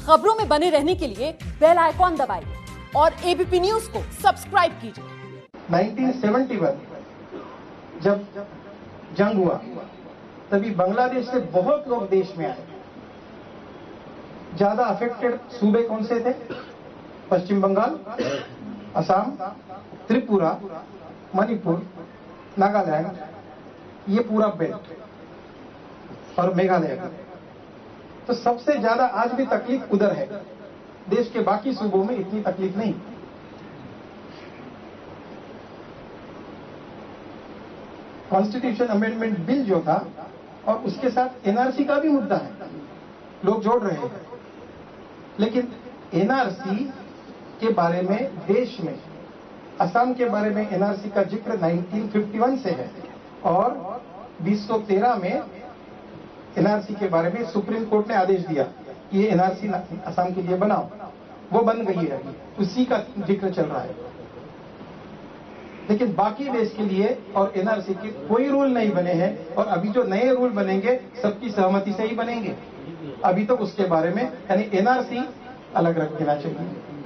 खबरों में बने रहने के लिए बेल आइकॉन दबाइए और एबीपी न्यूज को सब्सक्राइब कीजिए। 1971 जब जंग हुआ तभी बांग्लादेश से बहुत लोग देश में आए। ज्यादा अफेक्टेड सूबे कौन से थे? पश्चिम बंगाल, असम, त्रिपुरा, मणिपुर, नागालैंड, ये पूरा बेल्ट और मेघालय। तो सबसे ज्यादा आज भी तकलीफ उधर है। देश के बाकी सूबों में इतनी तकलीफ नहीं। कॉन्स्टिट्यूशन अमेंडमेंट बिल जो था और उसके साथ एनआरसी का भी मुद्दा है, लोग जोड़ रहे हैं। लेकिन एनआरसी के बारे में देश में, असम के बारे में एनआरसी का जिक्र 1951 से है और 2013 में एनआरसी के बारे में सुप्रीम कोर्ट ने आदेश दिया कि ये एनआरसी असम के लिए बनाओ। वो बन गई है, उसी का जिक्र चल रहा है। लेकिन बाकी देश के लिए और एनआरसी के कोई रूल नहीं बने हैं और अभी जो नए रूल बनेंगे सबकी सहमति से ही बनेंगे। अभी तो उसके बारे में यानी एनआरसी अलग रख देना चाहिए।